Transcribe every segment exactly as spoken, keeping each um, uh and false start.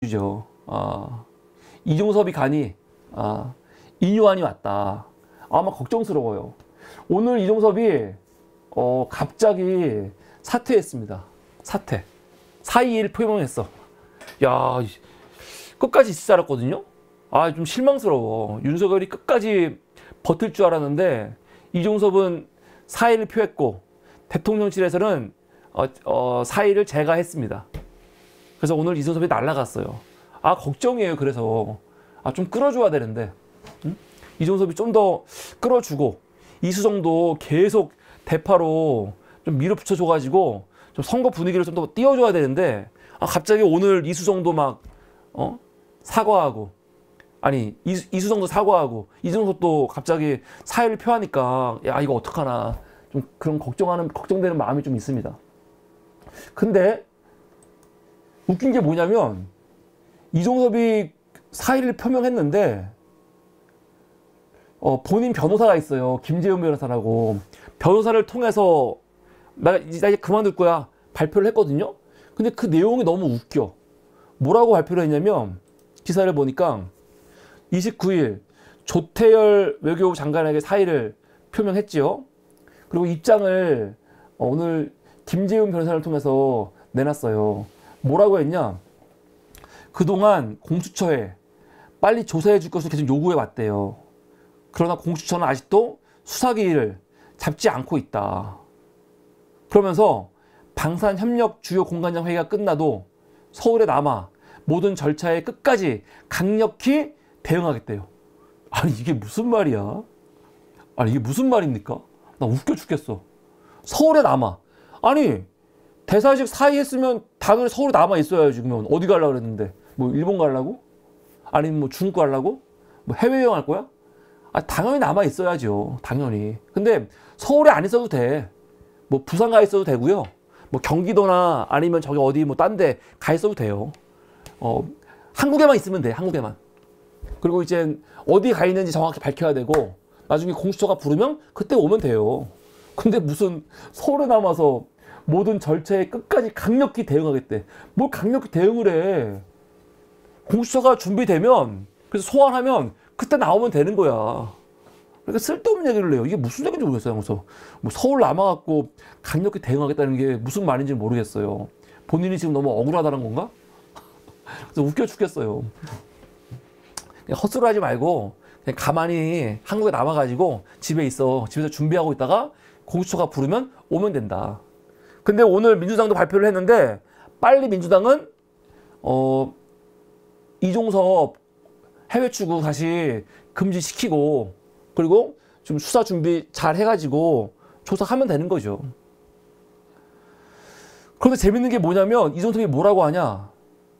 죠. 아, 이종섭이 가니 아, 이뇨한이 왔다. 아마 걱정스러워요. 오늘 이종섭이 어, 갑자기 사퇴했습니다. 사퇴. 사의를 표명했어. 야, 끝까지 있을 줄 알았거든요. 아, 좀 실망스러워. 윤석열이 끝까지 버틸 줄 알았는데 이종섭은 사의를 표했고 대통령실에서는 어, 어, 사의를 제가 했습니다. 그래서 오늘 이종섭이 날아갔어요. 아, 걱정이에요. 그래서 아, 좀 끌어줘야 되는데 응? 이종섭이 좀 더 끌어주고 이수정도 계속 대파로 좀 밀어붙여줘가지고 좀 선거 분위기를 좀 더 띄워줘야 되는데 아, 갑자기 오늘 이수정도 막 어? 사과하고 아니 이수, 이수정도 사과하고 이종섭도 갑자기 사의를 표하니까 야, 이거 어떡하나 좀 그런 걱정하는 걱정되는 마음이 좀 있습니다. 근데 웃긴 게 뭐냐면 이종섭이 사의를 표명했는데 어, 본인 변호사가 있어요. 김재훈 변호사라고. 변호사를 통해서 나 이제, 나 이제 그만둘 거야 발표를 했거든요. 근데 그 내용이 너무 웃겨. 뭐라고 발표를 했냐면 기사를 보니까 이십구 일 조태열 외교부 장관에게 사의를 표명했지요. 그리고 입장을 오늘 김재훈 변호사를 통해서 내놨어요. 뭐라고 했냐? 그동안 공수처에 빨리 조사해 줄 것을 계속 요구해 왔대요. 그러나 공수처는 아직도 수사기일을 잡지 않고 있다. 그러면서 방산협력 주요 공관장 회의가 끝나도 서울에 남아 모든 절차에 끝까지 강력히 대응하겠대요. 아니 이게 무슨 말이야? 아니 이게 무슨 말입니까? 나 웃겨 죽겠어. 서울에 남아. 아니 대사직 사의했으면 당연히 서울에 남아 있어야지. 그러면 어디 가려고 그랬는데 뭐 일본 가려고? 아니면 뭐 중국 가려고? 뭐 해외여행 할 거야? 아, 당연히 남아 있어야죠. 당연히. 근데 서울에 안 있어도 돼. 뭐 부산 가 있어도 되고요. 뭐 경기도나 아니면 저기 어디 뭐 딴 데 가 있어도 돼요. 어, 한국에만 있으면 돼. 한국에만. 그리고 이제 어디 가 있는지 정확히 밝혀야 되고 나중에 공수처가 부르면 그때 오면 돼요. 근데 무슨 서울에 남아서 모든 절차에 끝까지 강력히 대응하겠대. 뭘 강력히 대응을 해. 공수처가 준비되면 그래서 소환하면 그때 나오면 되는 거야. 그러니까 쓸데없는 얘기를 해요. 이게 무슨 얘기인지 모르겠어요. 그래서 뭐 서울 남아갖고 강력히 대응하겠다는 게 무슨 말인지 모르겠어요. 본인이 지금 너무 억울하다는 건가? 그래서 웃겨 죽겠어요. 그냥 헛소리 하지 말고 그냥 가만히 한국에 남아가지고 집에 있어. 집에서 준비하고 있다가 공수처가 부르면 오면 된다. 근데 오늘 민주당도 발표를 했는데 빨리 민주당은 어, 이종섭 해외 출국 다시 금지시키고 그리고 좀 수사 준비 잘 해가지고 조사하면 되는 거죠. 그런데 재밌는 게 뭐냐면 이종섭이 뭐라고 하냐.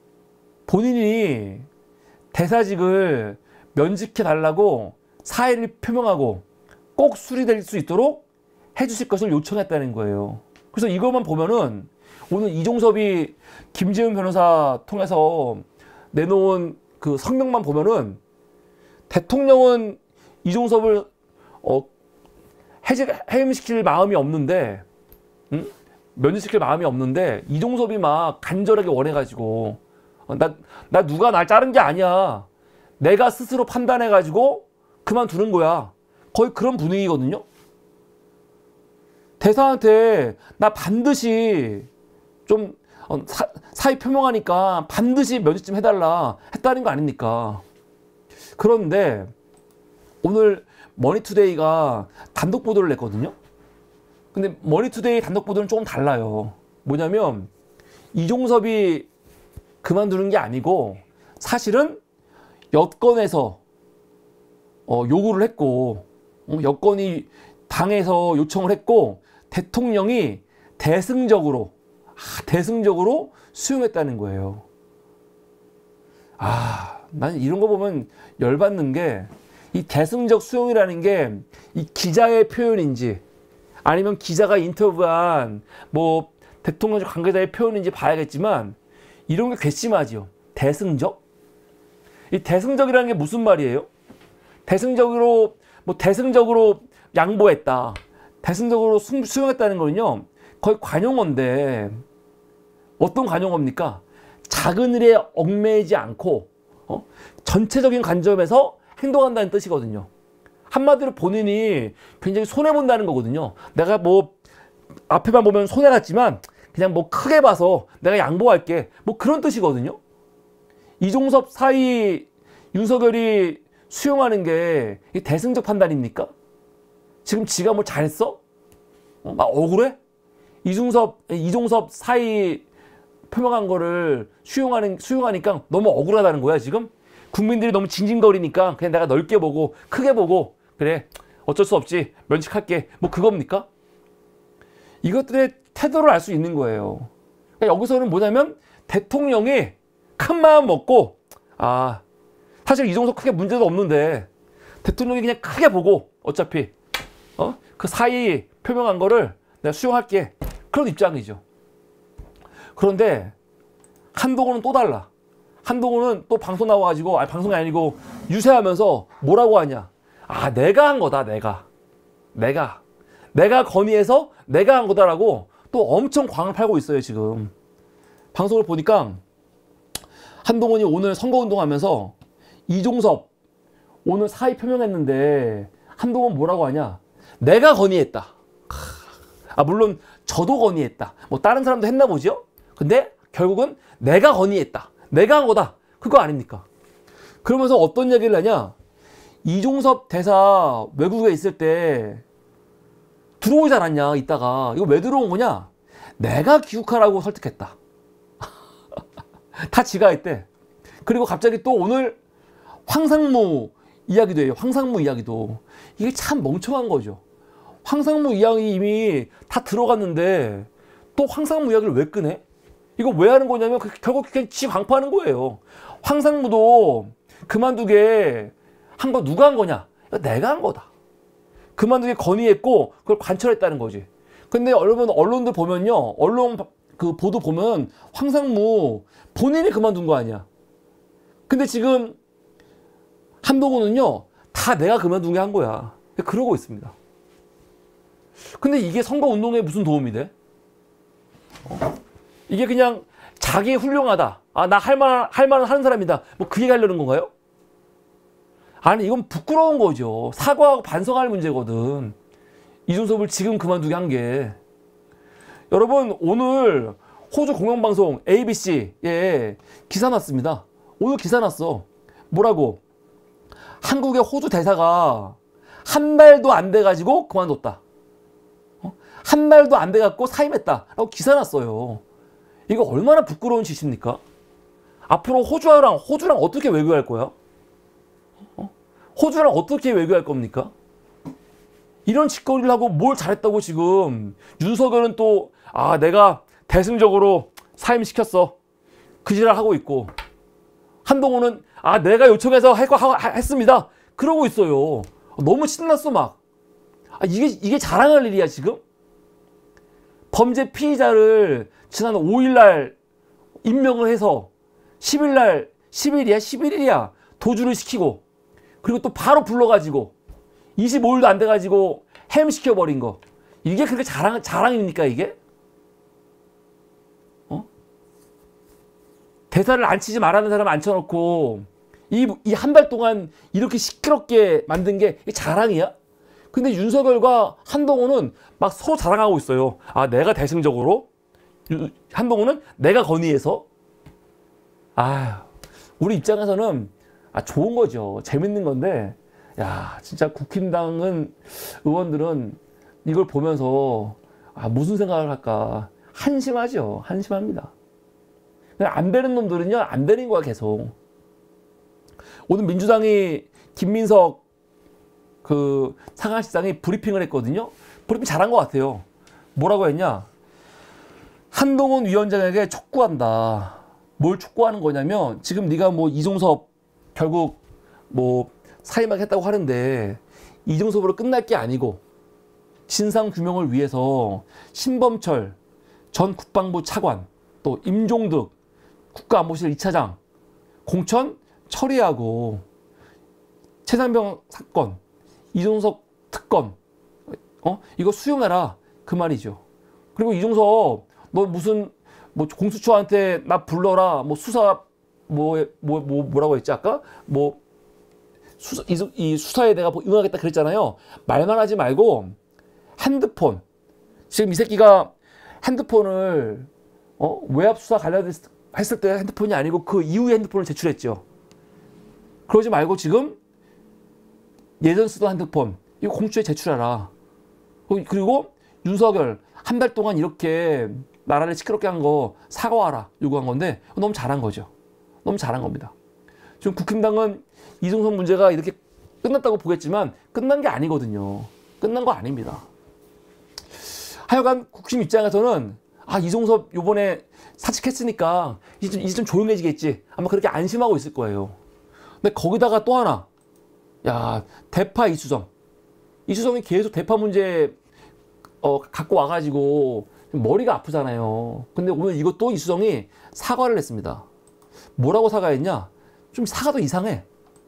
본인이 대사직을 면직해 달라고 사의를 표명하고 꼭 수리될 수 있도록 해주실 것을 요청했다는 거예요. 그래서 이것만 보면은 오늘 이종섭이 김재훈 변호사 통해서 내놓은 그 성명만 보면은 대통령은 이종섭을 어, 해직, 해임시킬 마음이 없는데 응? 면직시킬 마음이 없는데 이종섭이 막 간절하게 원해가지고 어, 나, 나 누가 날 자른 게 아니야. 내가 스스로 판단해가지고 그만두는 거야. 거의 그런 분위기거든요. 대사한테 나 반드시 좀 어, 사, 사의 표명하니까 반드시 면직 좀 해달라 했다는 거 아닙니까? 그런데 오늘 머니투데이가 단독 보도를 냈거든요. 근데 머니투데이 단독 보도는 조금 달라요. 뭐냐면 이종섭이 그만두는 게 아니고 사실은 여권에서 어, 요구를 했고 어, 여권이 당에서 요청을 했고 대통령이 대승적으로 아, 대승적으로 수용했다는 거예요. 아, 난 이런 거 보면 열받는 게 이 대승적 수용이라는 게 이 기자의 표현인지 아니면 기자가 인터뷰한 뭐 대통령 관계자의 표현인지 봐야겠지만 이런 게 괘씸하지요. 대승적? 이 대승적이라는 게 무슨 말이에요? 대승적으로 뭐 대승적으로 양보했다. 대승적으로 수, 수용했다는 거는요. 거의 관용어인데 어떤 관용어입니까? 작은 일에 얽매이지 않고 어? 전체적인 관점에서 행동한다는 뜻이거든요. 한마디로 본인이 굉장히 손해본다는 거거든요. 내가 뭐 앞에만 보면 손해 같지만 그냥 뭐 크게 봐서 내가 양보할게, 뭐 그런 뜻이거든요. 이종섭 사이 윤석열이 수용하는 게 대승적 판단입니까? 지금 지가 뭐 잘했어? 어? 막 억울해? 이종섭, 이종섭 사이 표명한 거를 수용하는, 수용하니까 너무 억울하다는 거야, 지금? 국민들이 너무 징징거리니까 그냥 내가 넓게 보고, 크게 보고, 그래, 어쩔 수 없지, 면책할게. 뭐 그겁니까? 이것들의 태도를 알 수 있는 거예요. 그러니까 여기서는 뭐냐면, 대통령이 큰 마음 먹고, 아, 사실 이종섭 크게 문제도 없는데, 대통령이 그냥 크게 보고, 어차피, 어? 그 사이 표명한 거를 내가 수용할게. 그런 입장이죠. 그런데 한동훈은 또 달라. 한동훈은 또 방송 나와가지고, 아니 방송이 아니고 유세하면서 뭐라고 하냐. 아, 내가 한 거다, 내가. 내가. 내가 건의해서 내가 한 거다라고 또 엄청 광을 팔고 있어요, 지금. 방송을 보니까 한동훈이 오늘 선거운동하면서 이종섭 오늘 사의 표명했는데 한동훈 뭐라고 하냐. 내가 건의했다. 아, 물론 저도 건의했다. 뭐 다른 사람도 했나 보죠? 근데 결국은 내가 건의했다. 내가 한 거다. 그거 아닙니까? 그러면서 어떤 얘기를 하냐. 이종섭 대사 외국에 있을 때 들어오지 않았냐, 이따가. 이거 왜 들어온 거냐? 내가 귀국하라고 설득했다. 다 지가 했대. 그리고 갑자기 또 오늘 황상무 이야기도 해요. 황상무 이야기도. 이게 참 멍청한 거죠. 황상무 이야기 이미 다 들어갔는데 또 황상무 이야기를 왜 꺼내? 이거 왜 하는 거냐면 결국 그냥 지 광파하는 거예요. 황상무도 그만두게 한 거 누가 한 거냐? 내가 한 거다. 그만두게 건의했고 그걸 관철했다는 거지. 근데 여러분 언론들 보면요. 언론 그 보도 보면 황상무 본인이 그만둔 거 아니야. 근데 지금 한동훈은요. 다 내가 그만둔 게 한 거야. 그러고 있습니다. 근데 이게 선거운동에 무슨 도움이 돼? 어? 이게 그냥 자기 훌륭하다. 아, 나 할만한, 할만한 하는 사람이다. 뭐 그 얘기 하려는 건가요? 아니, 이건 부끄러운 거죠. 사과하고 반성할 문제거든. 이종섭을 지금 그만두게 한 게. 여러분, 오늘 호주 공영방송 에이비씨에 기사 났습니다. 오늘 기사 났어. 뭐라고? 한국의 호주 대사가 한 달도 안 돼가지고 그만뒀다. 어? 한 달도 안 돼갖고 사임했다. 라고 기사 났어요. 이거 얼마나 부끄러운 짓입니까? 앞으로 호주랑, 호주랑 어떻게 외교할 거야? 어? 호주랑 어떻게 외교할 겁니까? 이런 짓거리를 하고 뭘 잘했다고 지금. 윤석열은 또, 아, 내가 대승적으로 사임시켰어. 그 지랄 하고 있고. 한동훈은, 아, 내가 요청해서 할 거 했습니다. 그러고 있어요. 너무 신났어, 막. 아, 이게, 이게 자랑할 일이야, 지금? 범죄 피의자를 지난 오일날 임명을 해서 십일날, 십일이야, 십일일이야. 도주를 시키고. 그리고 또 바로 불러가지고 이십오일도 안 돼가지고 햄시켜버린 거. 이게 그렇게 자랑, 자랑입니까, 이게? 어? 대사를 안 치지 말라는 사람 앉혀놓고 이, 이 한 달 동안 이렇게 시끄럽게 만든 게 자랑이야? 근데 윤석열과 한동훈은 막 서로 자랑하고 있어요. 아, 내가 대승적으로? 한동훈은 내가 건의해서? 아, 우리 입장에서는 아, 좋은 거죠. 재밌는 건데, 야, 진짜 국힘당은, 의원들은 이걸 보면서, 아, 무슨 생각을 할까. 한심하죠. 한심합니다. 안 되는 놈들은요, 안 되는 거야, 계속. 오늘 민주당이 김민석 그 상하시장이 브리핑을 했거든요. 브리핑 잘한 것 같아요. 뭐라고 했냐? 한동훈 위원장에게 촉구한다. 뭘 촉구하는 거냐면 지금 네가 뭐 이종섭 결국 뭐 사임하겠다고 하는데 이종섭으로 끝날 게 아니고 진상 규명을 위해서 신범철 전 국방부 차관 또 임종득 국가안보실 이차장 공천 처리하고 최상병 사건 이종섭 특검 어 이거 수용해라 그 말이죠. 그리고 이종섭 너 무슨 뭐 공수처한테 나 불러라. 뭐 수사 뭐 뭐 뭐 뭐라고 했지 아까? 뭐 수사 이, 이 수사에 내가 뭐 응하겠다 그랬잖아요. 말만 하지 말고 핸드폰. 지금 이 새끼가 핸드폰을 어? 외압 수사 관련했을 때 핸드폰이 아니고 그 이후에 핸드폰을 제출했죠. 그러지 말고 지금 예전 쓰던 핸드폰 이거 공수처에 제출하라. 그리고 윤석열 한 달 동안 이렇게 나라를 시끄럽게 한 거 사과하라 요구한 건데 너무 잘한 거죠. 너무 잘한 겁니다. 지금 국힘당은 이종섭 문제가 이렇게 끝났다고 보겠지만 끝난 게 아니거든요. 끝난 거 아닙니다. 하여간 국힘 입장에서는 아 이종섭 요번에 사직했으니까 이제 좀, 이제 좀 조용해지겠지 아마 그렇게 안심하고 있을 거예요. 근데 거기다가 또 하나 야 대파 이수정 이수정이 계속 대파 문제 어, 갖고 와가지고 머리가 아프잖아요. 근데 오늘 이것도 이수정이 사과를 했습니다. 뭐라고 사과했냐? 좀 사과도 이상해.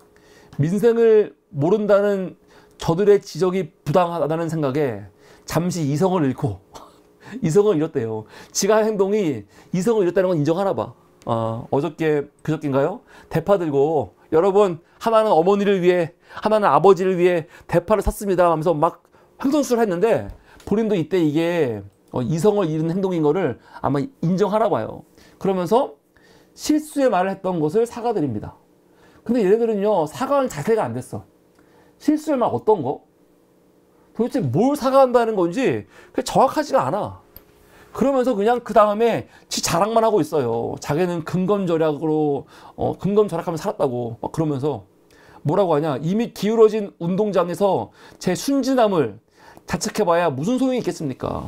민생을 모른다는 저들의 지적이 부당하다는 생각에 잠시 이성을 잃고 이성을 잃었대요. 지가 한 행동이 이성을 잃었다는 건 인정하나 봐. 어, 어저께 그저께인가요? 대파 들고 여러분 하나는 어머니를 위해 하나는 아버지를 위해 대파를 샀습니다 하면서 막 횡설수설 했는데 본인도 이때 이게 어, 이성을 잃은 행동인 거를 아마 인정하나 봐요. 그러면서 실수의 말을 했던 것을 사과드립니다. 근데 얘네들은요 사과하는 자세가 안 됐어. 실수의 말 어떤 거? 도대체 뭘 사과한다는 건지 그게 정확하지가 않아. 그러면서 그냥 그 다음에 지 자랑만 하고 있어요. 자기는 근검절약으로 어, 근검절약하면 살았다고 막 그러면서 뭐라고 하냐. 이미 기울어진 운동장에서 제 순진함을 자책해봐야 무슨 소용이 있겠습니까?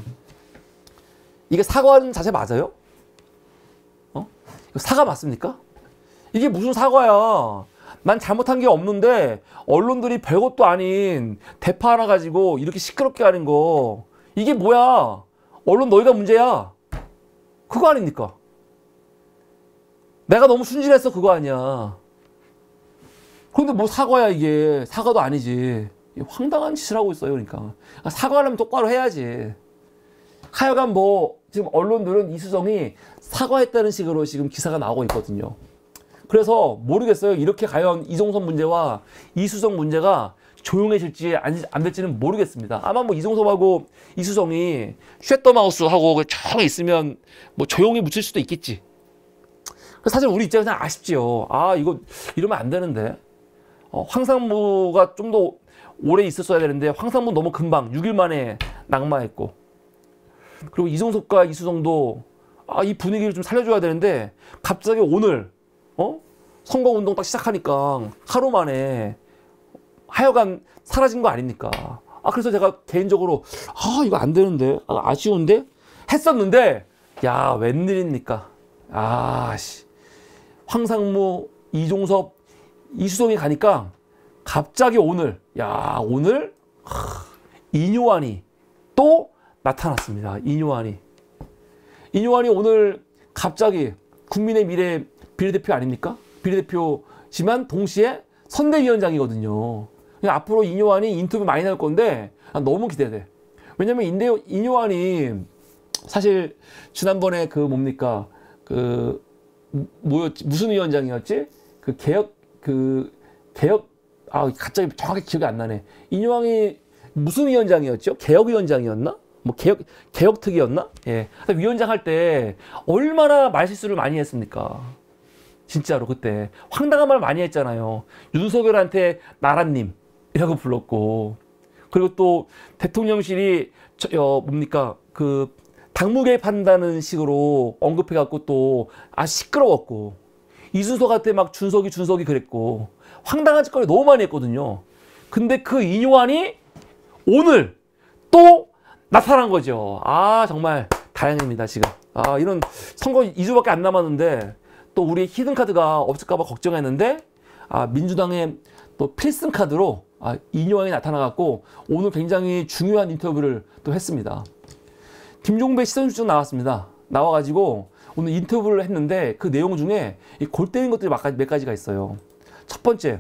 이게 사과하는 자세 맞아요? 어? 이거 사과 맞습니까? 이게 무슨 사과야. 난 잘못한 게 없는데 언론들이 별것도 아닌 대파 하나 가지고 이렇게 시끄럽게 하는 거 이게 뭐야. 언론 너희가 문제야. 그거 아닙니까? 내가 너무 순진했어 그거 아니야. 그런데 뭐 사과야 이게. 사과도 아니지. 황당한 짓을 하고 있어요. 그러니까 사과하려면 똑바로 해야지. 하여간 뭐 지금 언론들은 이수정이 사과했다는 식으로 지금 기사가 나오고 있거든요. 그래서 모르겠어요. 이렇게 과연 이종섭 문제와 이수정 문제가 조용해질지 안, 안 될지는 모르겠습니다. 아마 뭐 이종섭하고 이수정이 쉐더마우스하고 조용히 있으면 뭐 조용히 묻힐 수도 있겠지. 사실 우리 입장에서는 아쉽지요. 아 이거 이러면 안 되는데. 어, 황상무가 좀 더 오래 있었어야 되는데 황상무 너무 금방 육 일 만에 낙마했고 그리고 이종섭과 이수정도 아, 이 분위기를 좀 살려줘야 되는데 갑자기 오늘 어? 선거운동 딱 시작하니까 하루 만에 하여간 사라진 거 아닙니까? 아 그래서 제가 개인적으로 아 이거 안 되는데 아, 아쉬운데 했었는데 야 웬일입니까? 아씨 황상무, 이종섭, 이수정이 가니까 갑자기 오늘 야 오늘 하, 이뇨한이 또 나타났습니다. 이뇨한이 이뇨한이 오늘 갑자기 국민의 미래 비례대표 아닙니까? 비례대표지만 동시에 선대위원장이거든요. 앞으로 이뇨한이 인터뷰 많이 나올 건데 너무 기대돼. 왜냐면 이뇨한이 사실 지난번에 그 뭡니까 그 뭐였지 무슨 위원장이었지? 그 개혁 그 개혁 아 갑자기 정확히 기억이 안 나네. 이뇨한이 무슨 위원장이었죠? 개혁위원장이었나? 뭐 개혁 개혁특위였나? 예. 위원장 할 때 얼마나 말실수를 많이 했습니까? 진짜로 그때 황당한 말 많이 했잖아요. 윤석열한테 나라님이라고 불렀고 그리고 또 대통령실이 저, 어, 뭡니까 그 당무 개입한다는 식으로 언급해갖고 또 아 시끄러웠고 이준석한테 막 준석이 준석이 그랬고 황당한 짓거리 너무 많이 했거든요. 근데 그 이뇨한이 오늘 또 나타난 거죠. 아 정말 다행입니다 지금. 아 이런 선거 이 주밖에 안 남았는데 또 우리 히든카드가 없을까봐 걱정했는데 아 민주당의 또 필승카드로 아, 이뇨한이 나타나갖고 오늘 굉장히 중요한 인터뷰를 또 했습니다. 김종배 시선수석 나왔습니다. 나와가지고 오늘 인터뷰를 했는데 그 내용 중에 골 때리는 것들이 몇 가지가 있어요. 첫 번째,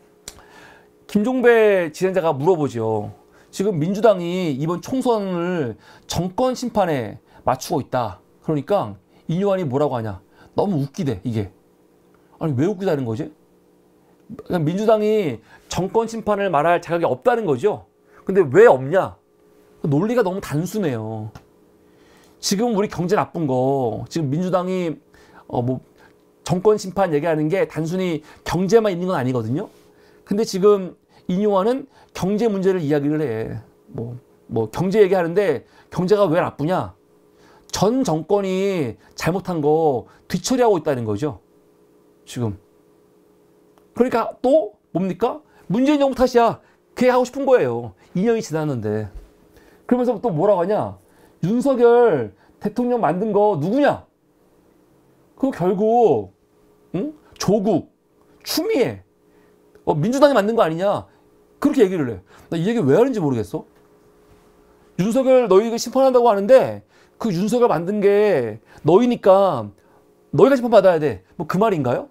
김종배 진행자가 물어보죠. 지금 민주당이 이번 총선을 정권 심판에 맞추고 있다. 그러니까 이뇨한이 뭐라고 하냐? 너무 웃기대, 이게. 아니, 왜 웃기다는 거지? 그냥 민주당이 정권 심판을 말할 자격이 없다는 거죠. 근데 왜 없냐? 논리가 너무 단순해요. 지금 우리 경제 나쁜 거, 지금 민주당이 어 뭐 정권 심판 얘기하는 게 단순히 경제만 있는 건 아니거든요. 근데 지금 이뇨한은 경제 문제를 이야기를 해. 뭐, 뭐 경제 얘기하는데 경제가 왜 나쁘냐? 전 정권이 잘못한 거 뒤처리하고 있다는 거죠. 지금. 그러니까 또 뭡니까? 문재인 정부 탓이야. 그게 하고 싶은 거예요. 이 년이 지났는데. 그러면서 또 뭐라고 하냐? 윤석열 대통령 만든 거 누구냐? 그거 결국 응? 조국, 추미애, 어, 민주당이 만든 거 아니냐? 그렇게 얘기를 해. 나 이 얘기 왜 하는지 모르겠어. 윤석열 너희가 심판한다고 하는데 그 윤석열 만든 게 너희니까 너희가 심판받아야 돼. 뭐 그 말인가요?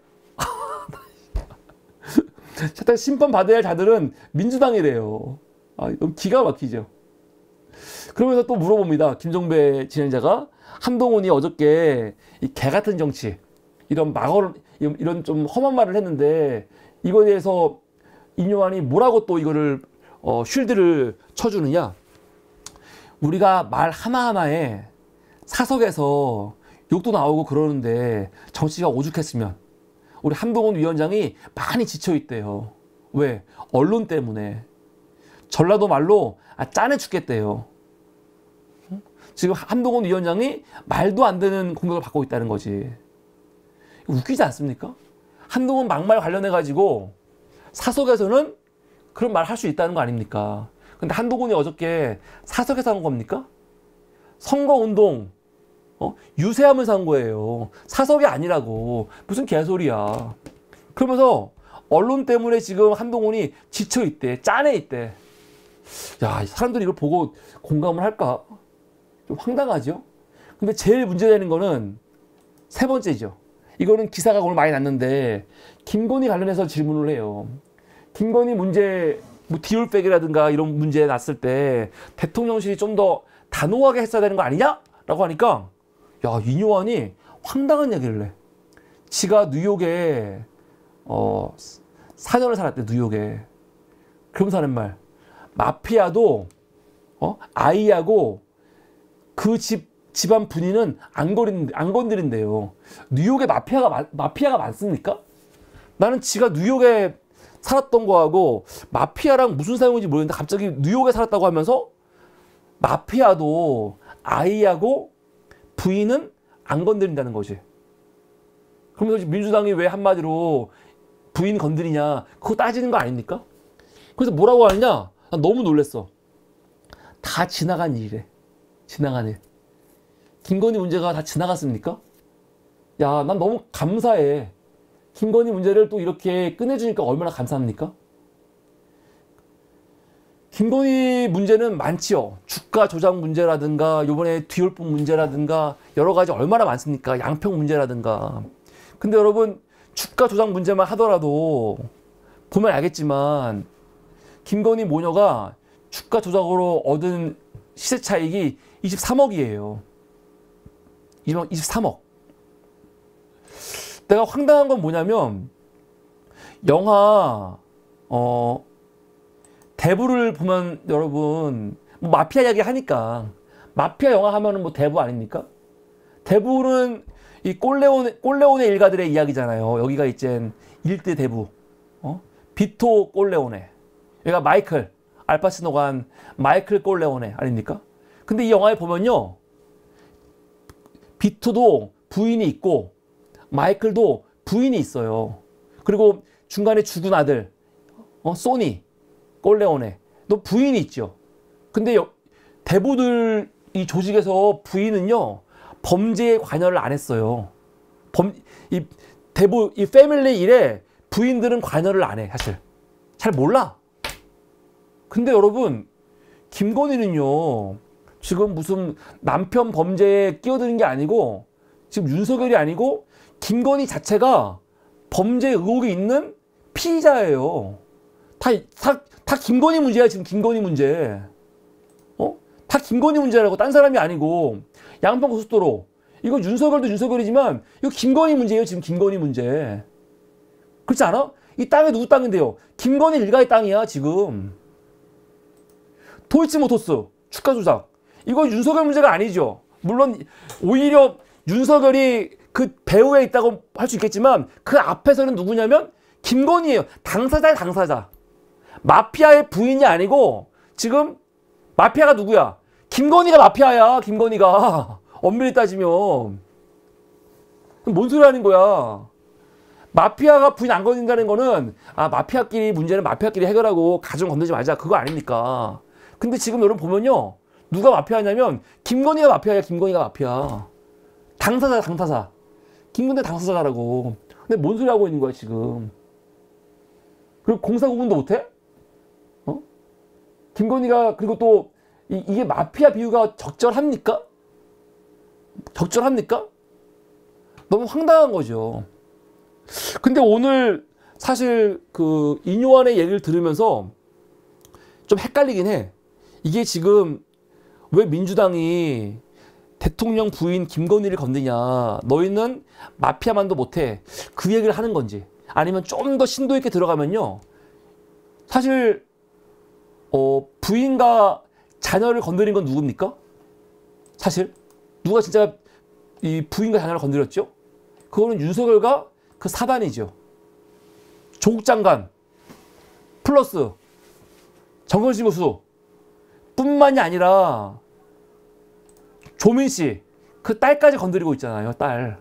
심판 받아야 할 자들은 민주당이래요. 아, 너무 기가 막히죠. 그러면서 또 물어봅니다. 김종배 진행자가 한동훈이 어저께 이 개 같은 정치, 이런 막어, 이런 좀 험한 말을 했는데 이거에 대해서 이뇨한이 뭐라고 또 이거를 어, 쉴드를 쳐주느냐? 우리가 말 하나하나에 사석에서 욕도 나오고 그러는데 정치가 오죽했으면 우리 한동훈 위원장이 많이 지쳐있대요. 왜? 언론 때문에. 전라도 말로 아, 짠해 죽겠대요. 지금 한동훈 위원장이 말도 안 되는 공격을 받고 있다는 거지. 웃기지 않습니까? 한동훈 막말 관련해가지고 사석에서는 그런 말 할 수 있다는 거 아닙니까? 근데 한동훈이 어저께 사석에서 한 겁니까? 선거운동 어? 유세하면서 한 거예요. 사석이 아니라고. 무슨 개소리야. 그러면서 언론 때문에 지금 한동훈이 지쳐있대. 짠해 있대. 야, 사람들이 이걸 보고 공감을 할까? 좀 황당하죠? 근데 제일 문제되는 거는 세 번째죠. 이거는 기사가 오늘 많이 났는데 김건희 관련해서 질문을 해요. 김건희 문제, 뭐 디올백이라든가 이런 문제 났을 때 대통령실이 좀 더 단호하게 했어야 되는 거 아니냐? 라고 하니까 야, 이뇨한이 황당한 얘기를 해. 지가 뉴욕에 어, 사 년을 살았대, 뉴욕에. 그러면서 하는 말. 마피아도 어? 아이하고 그 집 집안 분위는 안 거린 안 건드린대요. 뉴욕에 마피아가 마피아가 많습니까? 나는 지가 뉴욕에 살았던 거하고 마피아랑 무슨 사용인지 모르겠는데 갑자기 뉴욕에 살았다고 하면서 마피아도 아이하고 부인은 안 건드린다는 거지. 그러면서 민주당이 왜 한마디로 부인 건드리냐 그거 따지는 거 아닙니까? 그래서 뭐라고 하느냐? 난 너무 놀랬어. 다 지나간 일이래. 지나간 일. 김건희 문제가 다 지나갔습니까? 야, 난 너무 감사해. 김건희 문제를 또 이렇게 꺼내주니까 얼마나 감사합니까? 김건희 문제는 많지요. 주가 조작 문제라든가 요번에 디올품 문제라든가 여러 가지 얼마나 많습니까? 양평 문제라든가. 근데 여러분 주가 조작 문제만 하더라도 보면 알겠지만 김건희 모녀가 주가 조작으로 얻은 시세 차익이 이십삼억이에요. 이십삼억. 내가 황당한 건 뭐냐면 영화 어 대부를 보면 여러분 뭐 마피아 이야기 하니까 마피아 영화 하면은 뭐 대부 아닙니까? 대부는 이 꼴레오네 꼴레오네 일가들의 이야기잖아요. 여기가 이제 일대 대부. 어? 비토 꼴레오네. 여기가 마이클 알파치노가 한 마이클 꼴레오네 아닙니까? 근데 이 영화에 보면요. 비토도 부인이 있고 마이클도 부인이 있어요. 그리고 중간에 죽은 아들 어, 소니 꼴레오네 너 부인이 있죠. 근데 여, 대부들 이 조직에서 부인은요 범죄에 관여를 안 했어요. 범, 이 대부 이 패밀리 일에 부인들은 관여를 안 해. 사실 잘 몰라. 근데 여러분 김건희는요 지금 무슨 남편 범죄에 끼어드는 게 아니고 지금 윤석열이 아니고 김건희 자체가 범죄 의혹이 있는 피의자예요. 다, 다, 다 김건희 문제야 지금. 김건희 문제. 어? 다 김건희 문제라고. 딴 사람이 아니고. 양평고속도로 이거 윤석열도 윤석열이지만 이거 김건희 문제예요. 지금 김건희 문제. 그렇지 않아? 이 땅이 누구 땅인데요? 김건희 일가의 땅이야 지금. 도이치모터스 주가 조작. 이거 윤석열 문제가 아니죠. 물론 오히려 윤석열이 그 배후에 있다고 할 수 있겠지만 그 앞에서는 누구냐면 김건희예요. 당사자의 당사자. 마피아의 부인이 아니고 지금 마피아가 누구야? 김건희가 마피아야. 김건희가. 엄밀히 따지면. 뭔 소리 하는 거야? 마피아가 부인 안 건든다는 거는 아 마피아끼리 문제는 마피아끼리 해결하고 가정 건들지 말자. 그거 아닙니까? 근데 지금 여러분 보면요. 누가 마피아냐면 김건희가 마피아야. 김건희가 마피아. 당사자 당사자. 김건희가 당사자라고. 근데 뭔 소리 하고 있는 거야 지금. 그리고 공사 구분도 못해? 어? 김건희가 그리고 또 이, 이게 마피아 비유가 적절합니까? 적절합니까? 너무 황당한 거죠. 근데 오늘 사실 그 인요한의 얘기를 들으면서 좀 헷갈리긴 해. 이게 지금 왜 민주당이 대통령 부인 김건희를 건드냐. 너희는 마피아만도 못해. 그 얘기를 하는 건지. 아니면 좀 더 심도 있게 들어가면요. 사실 어, 부인과 자녀를 건드린 건 누굽니까? 사실 누가 진짜 이 부인과 자녀를 건드렸죠? 그거는 윤석열과 그 사단이죠. 조국 장관 플러스 정건식 교수 뿐만이 아니라 조민 씨 그 딸까지 건드리고 있잖아요. 딸.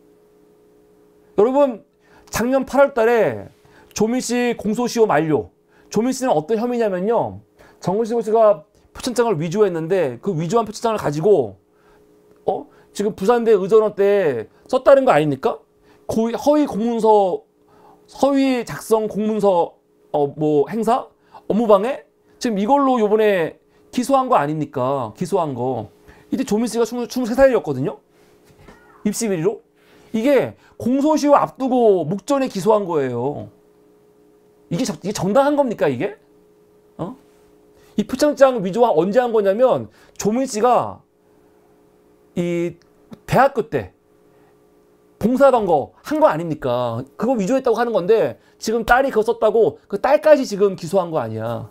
여러분 작년 팔월 달에 조민 씨 공소시효 만료. 조민 씨는 어떤 혐의냐면요. 정건식 교수가 표창장을 위조했는데 그 위조한 표창장을 가지고 어? 지금 부산대 의전원 때 썼다는 거 아닙니까? 고의, 허위 공문서, 허위 작성 공문서 어, 뭐 행사? 업무방해? 지금 이걸로 요번에 기소한 거 아닙니까? 기소한 거. 이때 조민 씨가 스물세 살이었거든요? 입시 비리로? 이게 공소시효 앞두고 묵전에 기소한 거예요. 이게, 적, 이게 정당한 겁니까, 이게? 어? 이 표창장 위조가 언제 한 거냐면 조민 씨가 이 대학교 때 봉사하던 거 한 거 아닙니까? 그거 위조했다고 하는 건데 지금 딸이 그거 썼다고 그 딸까지 지금 기소한 거 아니야.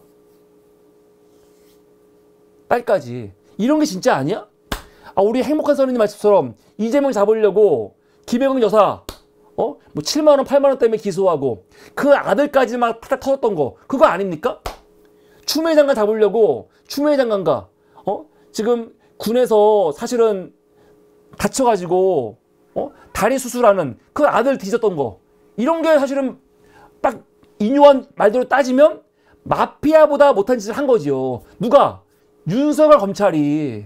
딸까지. 이런 게 진짜 아니야? 아, 우리 행복한 선생님 말씀처럼 이재명 잡으려고 김혜경 여사 어? 뭐 칠만 원, 팔만 원 때문에 기소하고 그 아들까지 막 탁탁 터졌던 거 그거 아닙니까? 추미애 장관 잡으려고 추미애 장관과 어? 지금 군에서 사실은 다쳐가지고 어? 다리 수술하는 그 아들 뒤졌던 거 이런 게 사실은 딱 인요한 말대로 따지면 마피아보다 못한 짓을 한 거지요. 누가? 윤석열 검찰이.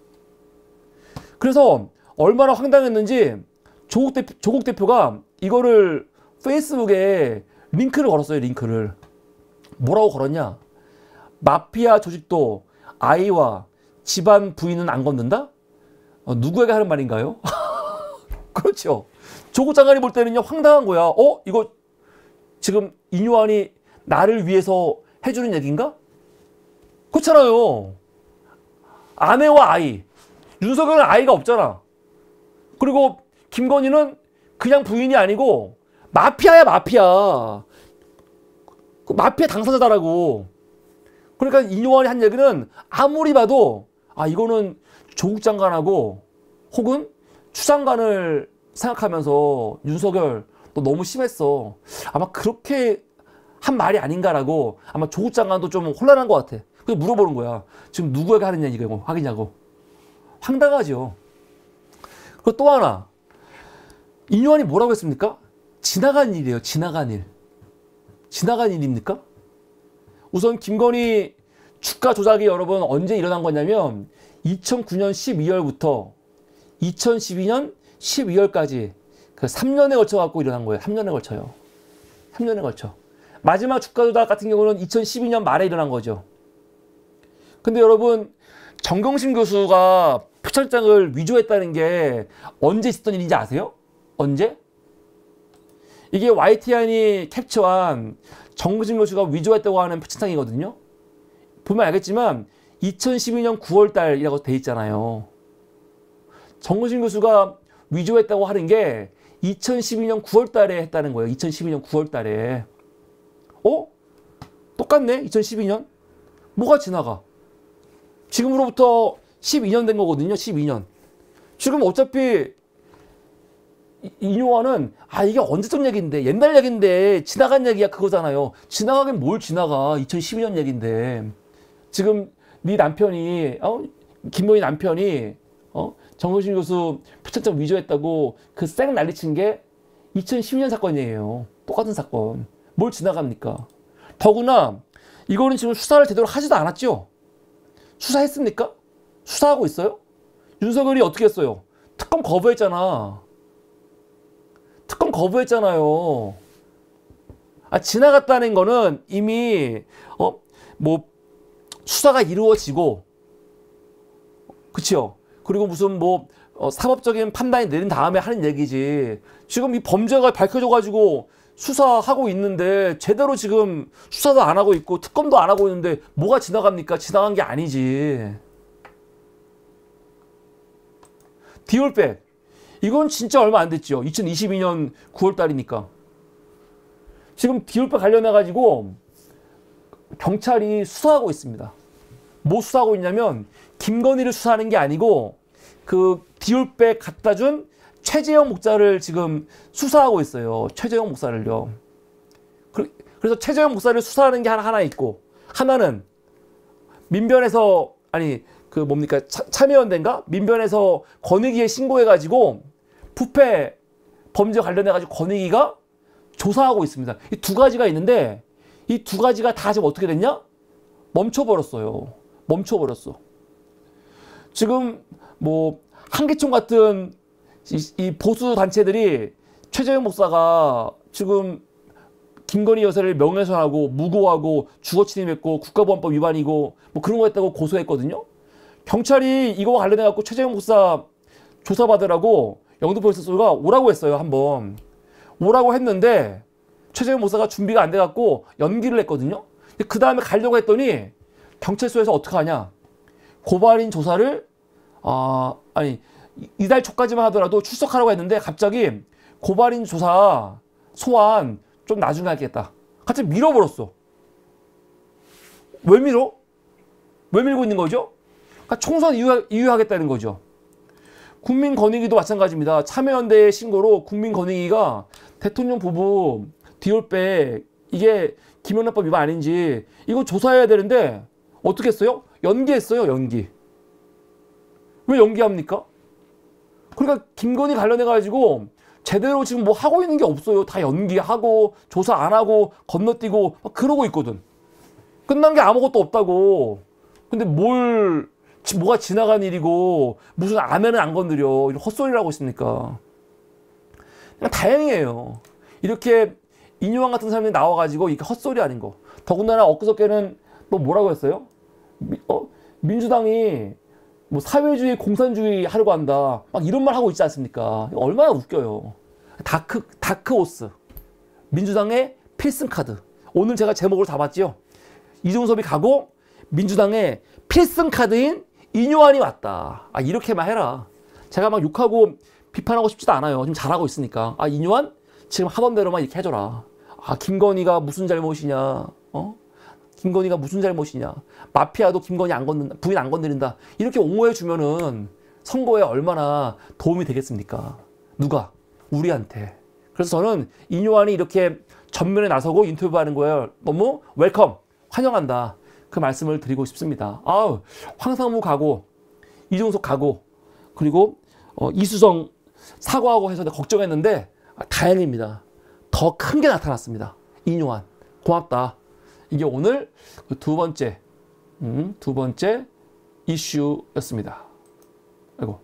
그래서 얼마나 황당했는지 조국, 대표, 조국 대표가 이거를 페이스북에 링크를 걸었어요. 링크를. 뭐라고 걸었냐? 마피아 조직도 아이와 집안 부인은 안 건든다? 어, 누구에게 하는 말인가요? 그렇죠. 조국 장관이 볼 때는요 황당한 거야. 어? 이거 지금 인요한이 나를 위해서 해주는 얘기인가? 그렇잖아요. 아내와 아이. 윤석열은 아이가 없잖아. 그리고 김건희는 그냥 부인이 아니고 마피아야 마피아. 그 마피아 당사자다라고. 그러니까 인요한이 한 얘기는 아무리 봐도 아 이거는 조국 장관하고 혹은 추 장관을 생각하면서 윤석열 너 너무 심했어. 아마 그렇게 한 말이 아닌가라고 아마 조국 장관도 좀 혼란한 것 같아. 그래서 물어보는 거야. 지금 누구에게 하는 얘기냐고 하겠냐고. 황당하죠. 그리고 또 하나. 인요한이 뭐라고 했습니까? 지나간 일이에요. 지나간 일. 지나간 일입니까? 우선 김건희 주가 조작이 여러분 언제 일어난 거냐면 이천구 년 십이월부터 이천십이 년 십이월까지 그 삼 년에 걸쳐 갖고 일어난 거예요. 삼 년에 걸쳐요. 삼 년에 걸쳐. 마지막 주가 조작 같은 경우는 이천십이 년 말에 일어난 거죠. 근데 여러분 정경심 교수가 표창장을 위조했다는 게 언제 있었던 일인지 아세요? 언제? 이게 와이티안이 캡처한 정경심 교수가 위조했다고 하는 표창장이거든요. 보면 알겠지만 이천십이 년 구월 달이라고 돼 있잖아요. 정근신 교수가 위조했다고 하는 게 이천십이 년 구월 달에 했다는 거예요. 이천십이 년 구월 달에. 어? 똑같네? 이천십이 년? 뭐가 지나가? 지금으로부터 십이 년 된 거거든요. 십이 년. 지금 어차피 인용화는 아 이게 언제적 얘기인데 옛날 얘기인데 지나간 얘기야 그거잖아요. 지나가긴 뭘 지나가. 이천십이 년 얘기인데. 지금 네 남편이 어? 김건희 남편이 어? 정근신 교수 표창장 위조했다고 그 쌩 난리친 게 이천십이 년 사건이에요. 똑같은 사건. 뭘 지나갑니까? 더구나 이거는 지금 수사를 제대로 하지도 않았죠? 수사했습니까? 수사하고 있어요? 윤석열이 어떻게 했어요? 특검 거부했잖아. 특검 거부했잖아요. 아, 지나갔다는 거는 이미 어, 뭐 수사가 이루어지고 그치요? 그리고 무슨 뭐 어, 사법적인 판단이 내린 다음에 하는 얘기지. 지금 이 범죄가 밝혀져가지고 수사하고 있는데 제대로 지금 수사도 안 하고 있고 특검도 안 하고 있는데 뭐가 지나갑니까? 지나간 게 아니지. 디올백 이건 진짜 얼마 안 됐죠. 이천이십이 년 구월 달이니까. 지금 디올백 관련해 가지고 경찰이 수사하고 있습니다. 뭐 수사하고 있냐면 김건희를 수사하는 게 아니고 그 디올백 갖다 준 최재형 목사를 지금 수사하고 있어요. 최재형 목사를요. 그래서 최재형 목사를 수사하는 게 하나, 하나 있고 하나는 민변에서 아니 그 뭡니까 차, 참여연대인가? 민변에서 권익위에 신고해가지고 부패 범죄 관련해가지고 권익위가 조사하고 있습니다. 이 두 가지가 있는데 이 두 가지가 다 지금 어떻게 됐냐? 멈춰버렸어요. 멈춰버렸어. 지금 뭐 한기총 같은 이, 이 보수 단체들이 최재형 목사가 지금 김건희 여사를 명예훼손하고 무고하고 주거침입했고 국가보안법 위반이고 뭐 그런 거 했다고 고소했거든요. 경찰이 이거와 관련해 갖고 최재형 목사 조사받으라고 영등포경찰서가 오라고 했어요. 한번 오라고 했는데 최재형 목사가 준비가 안 돼 갖고 연기를 했거든요. 그 다음에 가려고 했더니 경찰서에서 어떻게 하냐? 고발인 조사를 아 아니 이달 초까지만 하더라도 출석하라고 했는데 갑자기 고발인 조사 소환 좀 나중에 하겠다. 갑자기 밀어버렸어. 왜 밀어? 왜 밀고 있는 거죠? 그러니까 총선 이유, 이유하겠다는 거죠. 국민권익위도 마찬가지입니다. 참여연대의 신고로 국민권익위가 대통령 부부 디올백 이게 김영란법 위반 아닌지 이거 조사해야 되는데 어떻게 했어요? 연기했어요. 연기. 왜 연기합니까? 그러니까 김건희 관련해가지고 제대로 지금 뭐 하고 있는 게 없어요. 다 연기하고 조사 안 하고 건너뛰고 막 그러고 있거든. 끝난 게 아무것도 없다고. 근데 뭘 뭐가 지나간 일이고 무슨 아멘은 안 건드려. 이런 헛소리를 하고 있습니까? 그냥 다행이에요. 이렇게 인요한 같은 사람이 나와가지고 이게 헛소리 아닌 거. 더군다나 엊그저께는 또 뭐라고 했어요? 미, 어? 민주당이 뭐 사회주의, 공산주의 하려고 한다. 막 이런 말 하고 있지 않습니까? 얼마나 웃겨요. 다크, 다크호스. 민주당의 필승카드. 오늘 제가 제목을 잡았지요. 이종섭이 가고 민주당의 필승카드인 인요한이 왔다. 아, 이렇게만 해라. 제가 막 욕하고 비판하고 싶지도 않아요. 지금 잘하고 있으니까. 아, 인요한? 지금 하던 대로만 이렇게 해줘라. 아, 김건희가 무슨 잘못이냐. 어? 김건희가 무슨 잘못이냐. 마피아도 김건희 안 건든다. 부인 안 건드린다. 이렇게 옹호해주면은 선거에 얼마나 도움이 되겠습니까? 누가? 우리한테. 그래서 저는 인요한이 이렇게 전면에 나서고 인터뷰하는 거예요. 너무 웰컴. 환영한다. 그 말씀을 드리고 싶습니다. 아우, 황상무 가고, 이종석 가고, 그리고 어, 이수정 사과하고 해서 걱정했는데 아, 다행입니다. 더 큰 게 나타났습니다. 인요한. 고맙다. 이게 오늘 두 번째, 음, 두 번째 이슈였습니다. 아이고.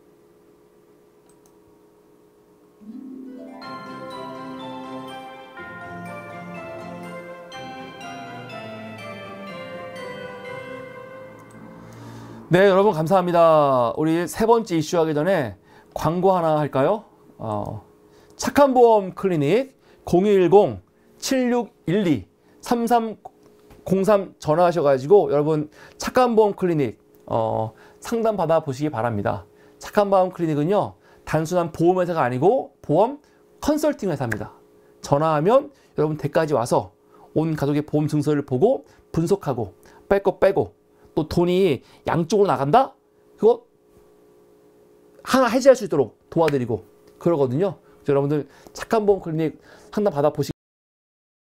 네, 여러분 감사합니다. 우리 세 번째 이슈 하기 전에 광고 하나 할까요? 어, 착한 보험 클리닉 공이일공 칠육일이 삼삼공삼 전화하셔가지고 여러분 착한 보험 클리닉 어, 상담 받아 보시기 바랍니다. 착한 마음 클리닉은요, 단순한 보험회사가 아니고 보험 컨설팅 회사입니다. 전화하면 여러분 댁까지 와서 온 가족의 보험 증서를 보고 분석하고 뺄 거 빼고 또 돈이 양쪽으로 나간다? 그거 하나 해지할 수 있도록 도와드리고 그러거든요. 여러분들 착한 보험 클리닉 상담 받아보시기